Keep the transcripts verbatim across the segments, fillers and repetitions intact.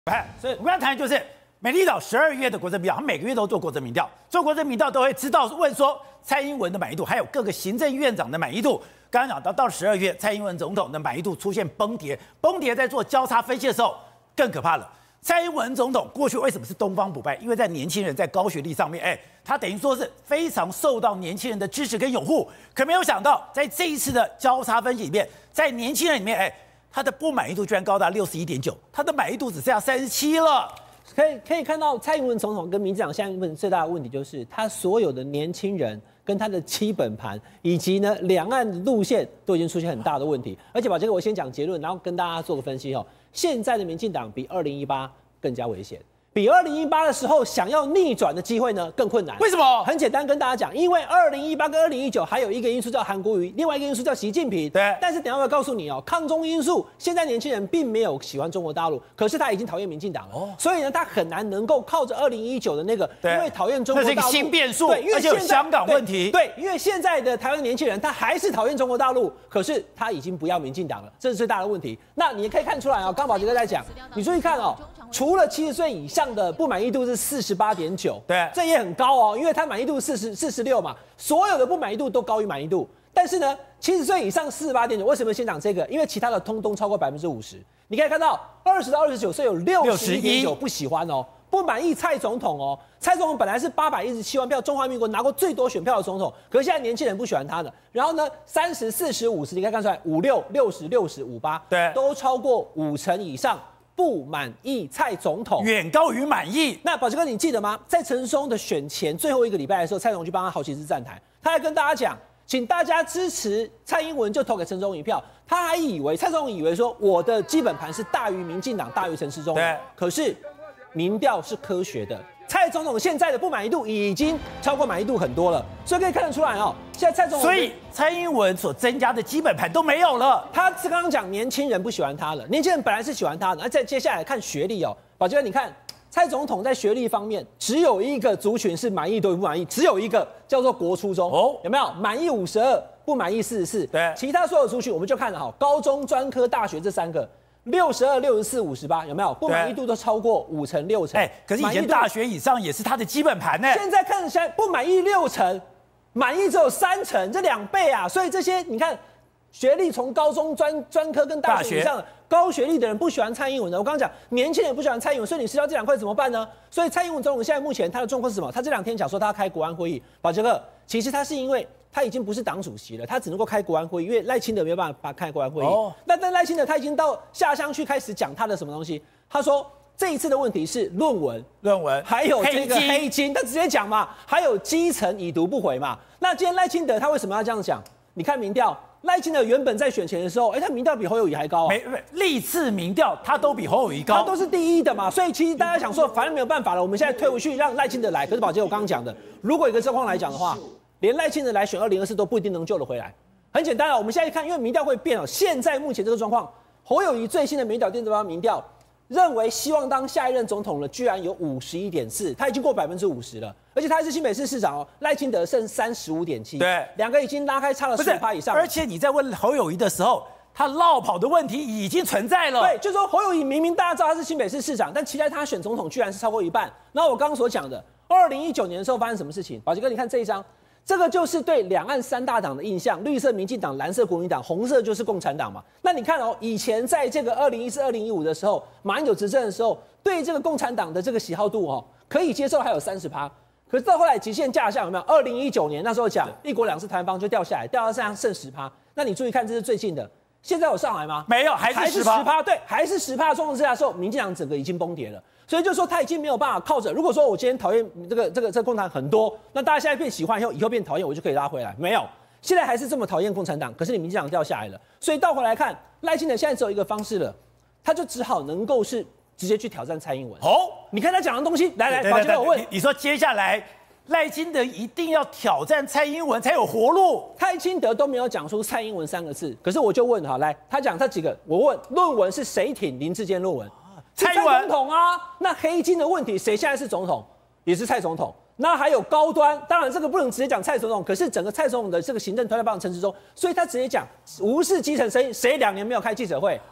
哎，所以我刚才谈的就是美丽岛十二月的国政民调，他每个月都做国政民调，做国政民调都会知道问说蔡英文的满意度，还有各个行政院长的满意度。刚刚讲到到十二月，蔡英文总统的满意度出现崩跌，崩跌在做交叉分析的时候更可怕了。蔡英文总统过去为什么是东方不败？因为在年轻人在高学历上面，哎，他等于说是非常受到年轻人的支持跟拥护。可没有想到，在这一次的交叉分析里面，在年轻人里面，哎。他的不满意度居然高达六十一点九，他的满意度只剩下三十七了。 可以可以看到，蔡英文总统跟民进党现在问最大的问题就是，他所有的年轻人跟他的基本盘，以及呢两岸路线都已经出现很大的问题。而且把这个我先讲结论，然后跟大家做个分析哦。现在的民进党比二零一八更加危险。比二零一八的时候想要逆转的机会呢更困难。 为什么？ 很简单，跟大家讲，因为二零一八跟二零一九还有一个因素叫韩国瑜，另外一个因素叫习近平。 对。 但是等一下我要告诉你哦，抗中因素，现在年轻人并没有喜欢中国大陆，可是他已经讨厌民进党了。哦。所以呢，他很难能够靠着二零一九的那个，因为讨厌中国大陆， 那是一个新变数。 对，因为而且有香港问题。 对，因为现在的台湾年轻人他还是讨厌中国大陆，可是他已经不要民进党了，这是最大的问题。那你也可以看出来哦，刚宝杰哥在讲，你注意看哦，除了七十岁以上的不满意度是四十八点九， 对， 这也很高哦，因为他满意度四十四十六嘛，所有的不满意度都高于满意度。但是呢，七十岁以上四十八点九，为什么先讲这个？因为其他的通通超过百分之五十。你可以看到，二十到二十九岁有六十一点九不喜欢哦，不满意蔡总统哦。蔡总统本来是八百一十七万票，中华民国拿过最多选票的总统，可是现在年轻人不喜欢他的。然后呢，三十、四十、五十，你可以看出来，五六、六十、六十、五八， 对， 都超过五成以上。不满意蔡总统， 远高于满意。 那宝杰哥，你记得吗？在陈时中的选前最后一个礼拜的时候，蔡总统去帮他好几次站台，他还跟大家讲，请大家支持蔡英文就投给陈时中一票。他还以为蔡总统以为说我的基本盘是大于民进党，大于陈时中的。 对， 可是民调是科学的。蔡总统现在的不满意度已经超过满意度很多了，所以可以看得出来哦。现在蔡总统， 所以蔡英文所增加的基本盘都没有了。 他刚刚讲年轻人不喜欢他了，年轻人本来是喜欢他的，那再接下来看学历哦。宝杰哥，你看蔡总统在学历方面只有一个族群是满意对不满意，只有一个叫做国初中哦，有没有？满意五十二，不满意四十四。 对， 其他所有族群我们就看了哈，高中、专科、大学这三个。六十二、六十四、五十八，有没有不满意度都超过五成、六成？ 哎，可是以前大学以上也是他的基本盘呢。 现在看起来不满意六成，满意只有三成，这两倍啊！所以这些你看，学历从高中、专专科跟大学以上的高学历的人不喜欢蔡英文的。我刚刚讲，年轻人不喜欢蔡英文，所以你失掉这两块怎么办呢？所以蔡英文总统现在目前他的状况是什么？他这两天讲说他要开国安会议，宝杰哥，其实他是因为。他已经不是党主席了，他只能够开国安会议，因为赖清德没有办法开国安会议。哦，那但赖清德他已经到下乡去开始讲他的什么东西？他说这一次的问题是论文， 论文还有这个黑金，他直接讲嘛，还有基层已读不回嘛。那今天赖清德他为什么要这样讲？你看民调，赖清德原本在选前的时候，哎，他民调比侯友宜还高啊， 没没历次民调他都比侯友宜高， 他都是第一的嘛。所以其实大家想说，反正没有办法了，我们现在退回去让赖清德来。可是宝杰我刚刚讲的，如果有个状况来讲的话。连赖清德来选二零二四都不一定能救得回来，很简单啊。我们现在看，因为民调会变哦。现在目前这个状况，侯友宜最新的民调电子报民调认为希望当下一任总统了，居然有五十一点四，他已经过百分之五十了，而且他还是新北市市长哦。赖清德剩三十五点七，对，两个已经拉开差了十趴以上。 而且你在问侯友宜的时候，他落跑的问题已经存在了。 对，就是说侯友宜明明大家知道他是新北市市长，但期待他选总统居然是超过一半。然后我刚刚所讲的，二零一九年的时候发生什么事情？宝杰哥，你看这一张。这个就是对两岸三大党的印象，绿色民进党、蓝色国民党、红色就是共产党嘛。那你看哦，以前在这个二零一四、二零一五的时候，马英九执政的时候，对这个共产党的这个喜好度哦，可以接受还有三十趴。可是到后来极限下降有没有？二零一九年那时候讲一国两制台湾就掉下来，掉到剩下剩十趴。那你注意看，这是最近的，现在有上来吗？ 没有，还是十趴。对，还是十趴的状况之下的时候，民进党整个已经崩跌了。所以就说他已经没有办法靠着，如果说我今天讨厌这个这个这个共产党很多，那大家现在变喜欢以后，以后变讨厌，我就可以拉回来。没有，现在还是这么讨厌共产党，可是你民进党掉下来了。所以倒回来看，赖清德现在只有一个方式了，他就只好能够是直接去挑战蔡英文。哦，你看他讲的东西，来来，宝杰哥我问， 你说接下来赖清德一定要挑战蔡英文才有活路？ 蔡清德都没有讲出蔡英文三个字，可是我就问哈，来，他讲这几个，我问论文是谁挺林智坚论文？蔡总统啊，那黑金的问题谁现在是总统？也是蔡总统。那还有高端，当然这个不能直接讲蔡总统，可是整个蔡总统的这个行政团队帮陈时中，所以他直接讲无视基层声音，谁两年没有开记者会？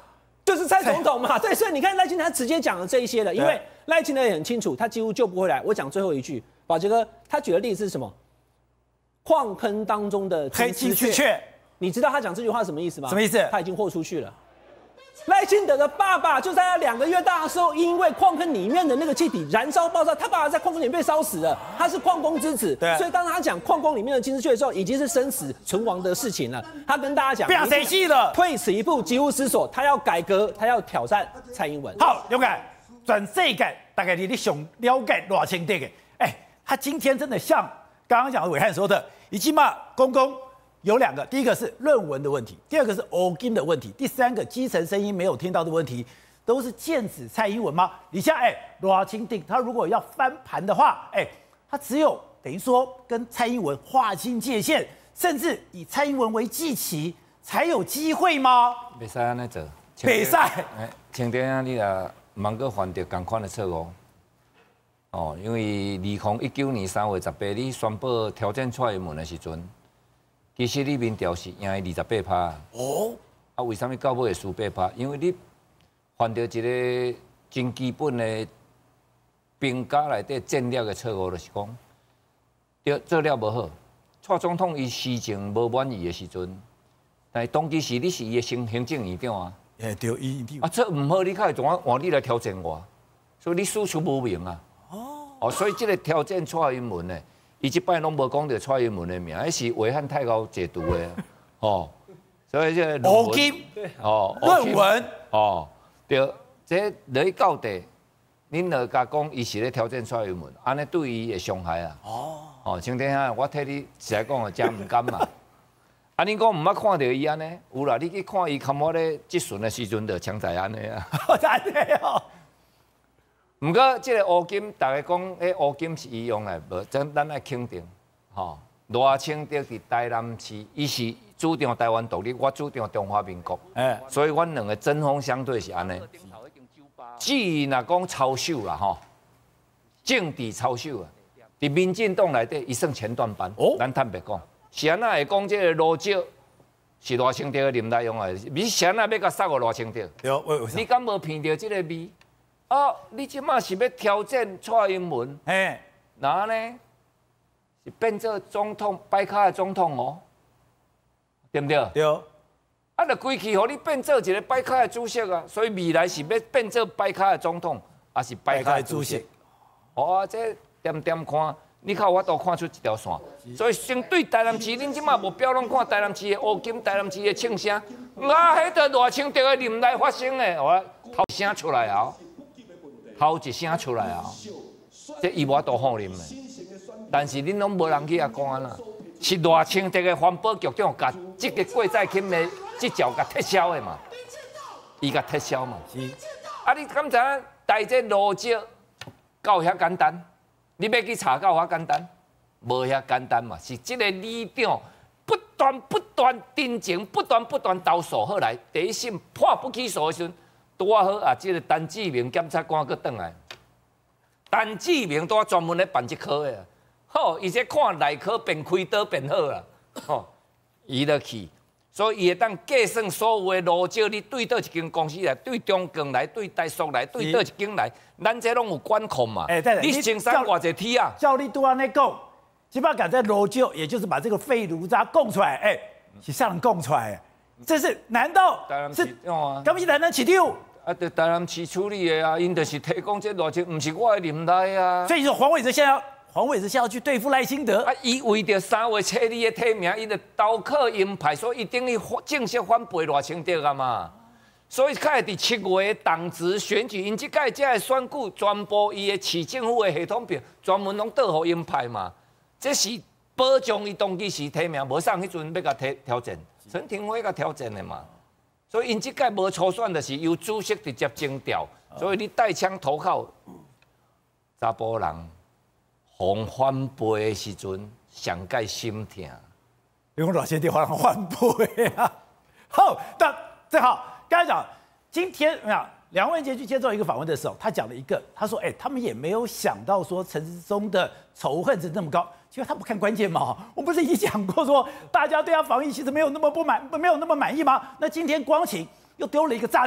就是蔡总统嘛。对，所以你看赖清德他直接讲了这一些了，因为赖清德也很清楚，他几乎救不回来。我讲最后一句，宝杰哥，他举的例子是什么？矿坑当中的黑金丝雀， 你知道他讲这句话什么意思吗？ 什么意思？ 他已经豁出去了。赖清德的爸爸就在他两个月大的时候，因为矿坑里面的那个气体燃烧爆炸，他爸爸在矿坑里面被烧死了。他是矿工之子，所以当他讲矿工里面的金丝雀的时候，已经是生死存亡的事情了。他跟大家讲， 不要生气了， 退此一步，急无思索，他要改革，他要挑战蔡英文。 好，勇敢，全世界大概你你想了解偌清楚的，哎，他今天真的像刚刚讲的伟汉说的，已经嘛公公。有两个，第一个是论文的问题，第二个是欧金的问题，第三个基层声音没有听到的问题，都是剑指蔡英文吗？你像哎，罗清定他如果要翻盘的话，哎，他只有等于说跟蔡英文划清界限，甚至以蔡英文为祭旗，才有机会吗？ 袂使安尼做， 袂使。 哎，清点啊，你也茫个犯着同款的错误。哦，因为二零一九年三月十八，你宣布挑战蔡英文的时阵。其实你民调是赢二十八趴。哦。啊，为什么到尾会输八趴？因为你犯到一个真基本的评价内底战略的错误，就是讲，做做了无好。蔡总统伊事情无满意的时阵，但是当其时你是伊的行行政院长啊。 哎，对，伊啊，这唔好，你开怎啊换你来挑战我？所以你输出无明啊。哦。哦，所以这个挑战蔡英文呢？伊即摆拢无讲到蔡英文的名，迄是违反太高解读的，哦，所以这论文，哦，论文， 哦，对，这落去到底，恁落甲讲伊是咧挑战蔡英文，安尼对伊会伤害啊，哦，哦，像这样，我替你实在讲啊，真唔甘嘛，啊，恁讲唔捌看到伊安尼，有啦，你去看伊看我咧质询的时阵，就强在安尼啊， 真的哦。 毋过，即个乌金，大家讲，迄乌金是伊用的，无，咱咱爱肯定，吼。罗清德伫台南市，伊是主张台湾独立，我主张中华民国，哎，所以阮两个针锋相对是安尼。至于若讲操守啦，吼，政治操守啊，伫民进党内底，伊算前段班。哦，咱坦白讲，是安那会讲即个罗少是罗清德林来用的，你是安那要甲杀个罗清德？ 有，为什么？ 你敢无闻到即个味？哦，你即马是要挑战蔡英文，哎，然后呢是变做总统摆卡的总统哦，对不对？ 对。 啊，就规气互你变做一个摆卡的主席啊，所以未来是要变做摆卡的总统，还是摆卡的主席？哦，这点点看，你看我都看出一条线。所以针对台南市，恁即马目标拢看台南市的乌金，台南市的庆声，啊，迄个偌清德的林内发生的，我头声出来啊！吼一声出来啊！这伊无多好啉的，但是恁拢无人去遐讲啦。是偌清德的环保局长甲这个过载金的这条甲撤销的嘛？伊甲撤销嘛？是。啊，你敢知影带这路石到遐简单？你要去查到遐简单？无遐简单嘛？是这个里长不断不断定情，不断不断投诉，后来第一审判不起诉的时阵。拄啊好啊！即个陈志明检察官佫转来，陈志明拄啊专门咧办这科的，好，伊这看内科变开刀变好啦，吼，伊就去，所以伊会当计算所有的路招，你对倒一间公司来，对中共来，对台塑来，对倒一间来，咱这拢有管控嘛。哎，对你青山偌济铁啊？ 照你拄安尼讲，即摆敢在路招，也就是把这个废炉渣供出来，哎，是啥人供出来的？这是难道是？敢不是台南市长？ 啊，就台南市处理的啊，因就是提供这偌钱，不是我的林内啊。 所以说黄伟哲现在要，黄伟哲现在要去对付赖清德。 啊，伊为着三月七日的提名，伊就刀刻鹰派，所以一定要正式反背赖清德啊嘛。所以开伫七月党职选举，因即届这个选举全部伊的市政府的系统票，专门拢倒予鹰派嘛。这是保障伊当其时提名，无上迄阵要甲挑挑战，陈廷辉甲挑战的嘛。所以因即届无初选，就是由主席直接征调，所以你带枪投靠查甫人，红反背的时阵，上界心痛。 你讲哪些地方反背啊？好，但正好刚才讲，今天啊，梁文杰去接受一个访问的时候，他讲了一个，他说：“哎、欸，他们也没有想到说陈时中的仇恨值那么高。”其实他不看关键嘛，我不是已经讲过说，大家对他防疫其实没有那么不满，没有那么满意吗？那今天光晴又丢了一个炸弹，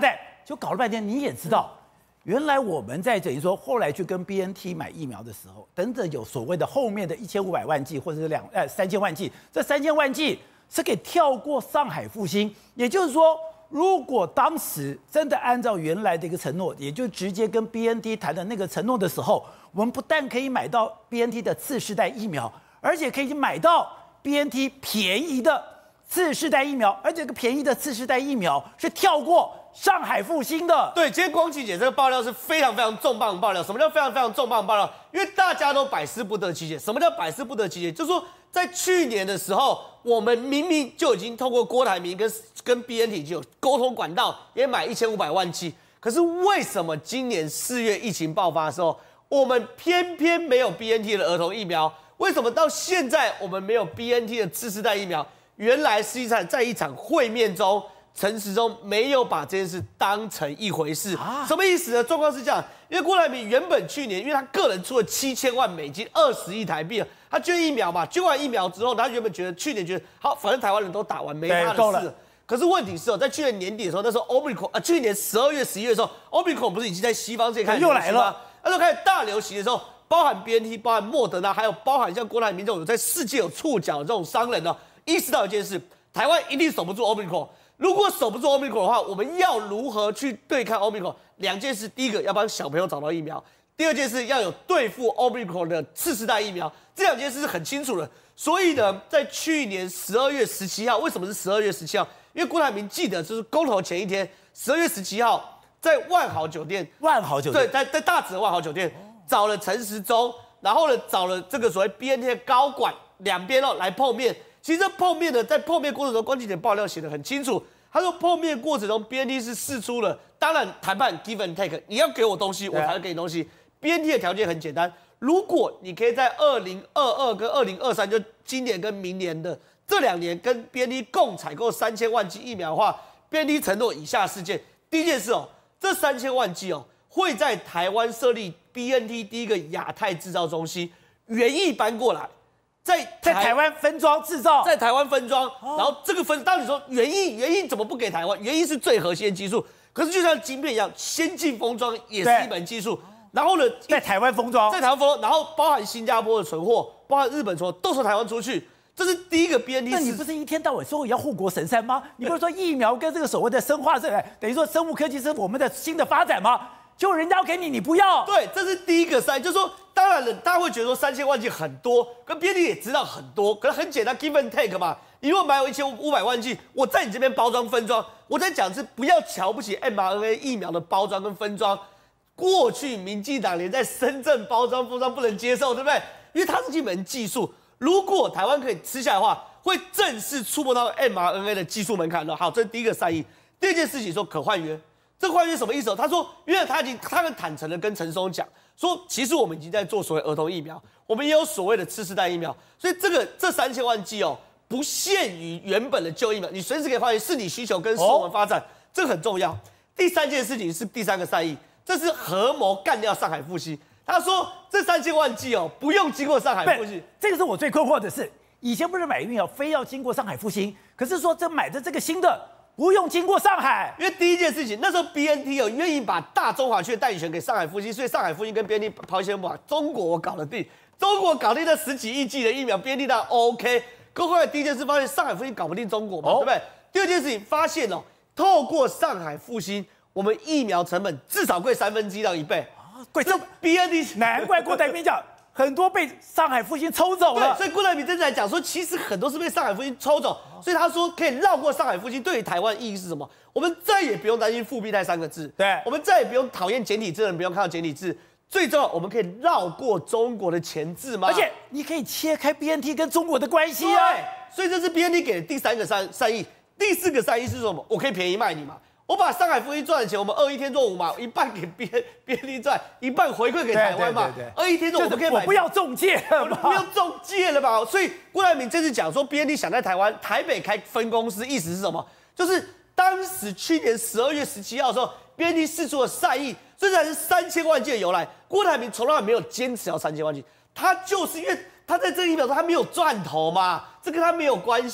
就搞了半天，你也知道。原来我们在等于说后来去跟 B N T 买疫苗的时候，等等有所谓的后面的一千五百万剂或者是两呃三千万剂，这三千万剂是可以跳过上海复兴，也就是说，如果当时真的按照原来的一个承诺，也就直接跟 B N T 谈的那个承诺的时候，我们不但可以买到 B N T 的次世代疫苗，而且可以买到 B N T 便宜的次世代疫苗，而且这个便宜的次世代疫苗是跳过上海复兴的。 对，今天光琪姐这个爆料是非常非常重磅爆料。什么叫非常非常重磅爆料？因为大家都百思不得其解。什么叫百思不得其解？就是说，在去年的时候，我们明明就已经透过郭台铭跟跟 B N T 已经有沟通管道，也买一千五百万剂。可是为什么今年四月疫情爆发的时候，我们偏偏没有 B N T 的儿童疫苗？为什么到现在我们没有 B N T 的次世代疫苗？原来实际上在一场会面中，陈时中没有把这件事当成一回事。啊、什么意思呢？状况是这样，因为郭台铭原本去年，因为他个人出了七千万美金，二十亿台币，他捐疫苗嘛，捐完疫苗之后，他原本觉得去年觉得好，反正台湾人都打完，没他的事。可是问题是哦，在去年年底的时候，那时候 Omicron 啊，去年十二月、十一月的时候 ，Omicron 不是已经在西方这开始又来了， 那时候开始大流行的时候。包含 B N T、包含莫德纳，还有包含像郭台铭这种有在世界有触角的这种商人呢，意识到一件事：台湾一定守不住 Omicron。如果守不住 Omicron 的话，我们要如何去对抗 Omicron？ 两件事，第一个要帮小朋友找到疫苗，第二件事要有对付 Omicron 的次世代疫苗。这两件事是很清楚的。所以呢，在去年十二月十七号，为什么是十二月十七号？因为郭台铭记得就是公投前一天，十二月十七号，在万豪酒店， 万豪酒店对，在在大直的万豪酒店。找了陈时中，然后呢，找了这个所谓 B N T 的高管，两边哦来碰面。其实这碰面呢，在碰面过程中，关键点爆料写得很清楚。他说碰面过程中 ，B N T 是释出了，当然谈判 give and take， 你要给我东西，我才会给你东西。B N T 的条件很简单，如果你可以在二零二二跟二零二三，就今年跟明年的这两年，跟 B N T 共采购三千万剂疫苗的话 ，B N T 承诺以下事件：第一件事哦，这三千万剂哦。会在台湾设立 B N T 第一个亚太制造中心，原意搬过来，在在台湾分装制造， 在台湾分装，哦、然后这个分，当你说原意原意怎么不给台湾？原意是最核心的技术，可是就像晶片一样，先进封装也是一门技术。然后呢， 在台湾封装， 在台湾封装，然后包含新加坡的存货，包含日本存货，都从台湾出去。这是第一个 B N T。 那你不是一天到晚说要护国神山吗？你不是说疫苗跟这个所谓的生化这等于说生物科技是我们的新的发展吗？就人家要给你，你不要。 对，这是第一个三，就是说，当然了，大家会觉得说三千万剂很多，跟 B N T 也知道很多，可是很简单 ，give and take 嘛。你如果买有一千五百万剂，我在你这边包装分装，我在讲是不要瞧不起 M R N A 疫苗的包装跟分装。过去民进党连在深圳包装分装不能接受，对不对？因为它是一门技术，如果台湾可以吃下来的话，会正式触碰到 M R N A 的技术门槛了。好，这是第一个善意。第二件事情说可换约。这换约什么意思？他说，因为他已经他很坦诚的跟陈时中讲说，其实我们已经在做所谓儿童疫苗，我们也有所谓的次世代疫苗，所以这个这三千万剂哦，不限于原本的旧疫苗，你随时可以换约，是你需求跟是我们发展，哦、这个很重要。第三件事情是第三个善意，这是合谋干掉上海复兴。他说这三千万剂哦，不用经过上海复兴， 这个是我最困惑的是，以前不是买疫苗非要经过上海复兴，可是说这买的这个新的。不用经过上海， 因为第一件事情，那时候 B N T 有愿意把大中华区的代理权给上海复兴，所以上海复兴跟 B N T 抛一些把中国搞了定，中国搞定那十几亿剂的疫苗 ，B N T 当然 OK。可后来第一件事发现上海复兴搞不定中国嘛，哦、对不对？第二件事情发现哦，透过上海复兴，我们疫苗成本至少贵三分之一到一倍啊，贵这 B N T 难怪郭台铭讲。很多被上海复兴抽走了， 所以郭台铭真的来讲说，其实很多是被上海复兴抽走，所以他说可以绕过上海复兴，对于台湾意义是什么？我们再也不用担心复必泰三个字， 对， 我们再也不用讨厌简体字的人，不用看到简体字，最重要，我们可以绕过中国的钳制吗？ 而且你可以切开 B N T 跟中国的关系啊， 所以这是 B N T 给的第三个善善意，第四个善意是什么？我可以便宜卖你嘛。我把上海复兴赚的钱，我们二一天做五嘛，一半给 B N T 赚，一半回馈给台湾嘛。二一天做我们可以买， 我不要中介了嘛， 不要中介了吧。所以郭台铭这次讲说 B N T 想在台湾台北开分公司，意思是什么？就是当时去年十二月十七号的时候 ，B N T 释出了善意，这才是三千万剂的由来。郭台铭从来没有坚持要三千万剂，他就是因为他在这一秒钟他没有赚头嘛，这跟他没有关系。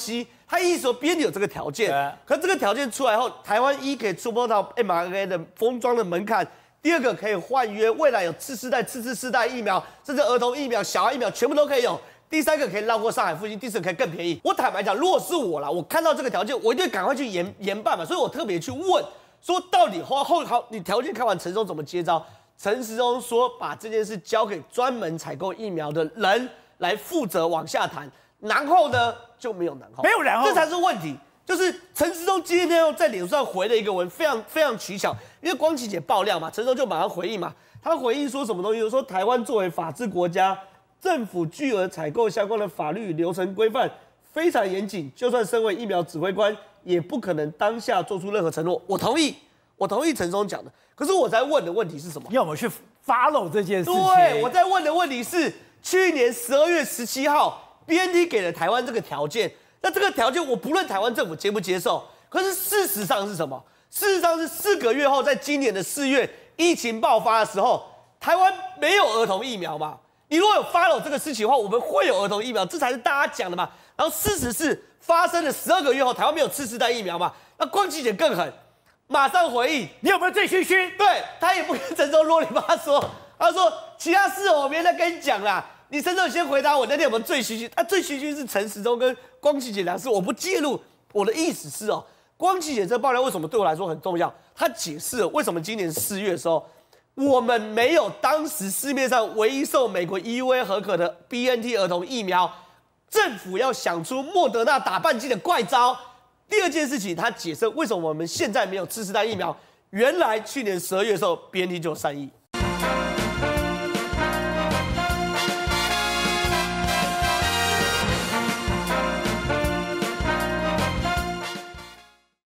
他意思说 B N T 有这个条件，可这个条件出来后，台湾一可以触碰到 M R N A 的封装的门槛，第二个可以换约，未来有次世代、次次世代疫苗，甚至儿童疫苗、小孩疫苗全部都可以有。第三个可以绕过上海附近，第四个可以更便宜。我坦白讲，如果是我啦，我看到这个条件，我一定赶快去研研办嘛，所以我特别去问说，到底后后好，你条件看完，陈时中怎么接招？陈时中说，把这件事交给专门采购疫苗的人来负责往下谈，然后呢就没有然后， 没有然后， 这才是问题。就是陈时中今天又在脸书上回了一个文，非常非常取巧，因为光启姐爆料嘛，陈时中就马上回应嘛，他回应说什么东西？说台湾作为法治国家，政府巨额采购相关的法律流程规范非常严谨，就算身为疫苗指挥官，也不可能当下做出任何承诺。我同意，我同意陈时中讲的。可是我在问的问题是什么？ 要我们去 follow 这件事情。 对，我在问的问题是，去年十二月十七号 ，B N T 给了台湾这个条件，那这个条件我不论台湾政府接不接受，可是事实上是什么？事实上是四个月后，在今年的四月疫情爆发的时候，台湾没有儿童疫苗嘛？你如果有 follow 这个事情的话，我们会有儿童疫苗，这才是大家讲的嘛。然后事实是发生了十二个月后，台湾没有次世代疫苗嘛？那光启姐更狠。马上回应， 你有没有醉醺醺？ 对他也不跟陈时中啰里吧嗦，他说其他事我没再跟你讲啦。你陈时中先回答我那天有没有醉醺醺？他、啊、醉醺醺是陈时中跟光启姐两事，我不介入。我的意思是哦，光启姐这爆料为什么对我来说很重要？他解释了为什么今年四月的时候，我们没有当时市面上唯一受美国 E U A 核可的 B N T 儿童疫苗，政府要想出莫德纳打半剂的怪招。第二件事情，他解释为什么我们现在没有次世代疫苗。原来去年十二月的时候 ，B N T 就有善意。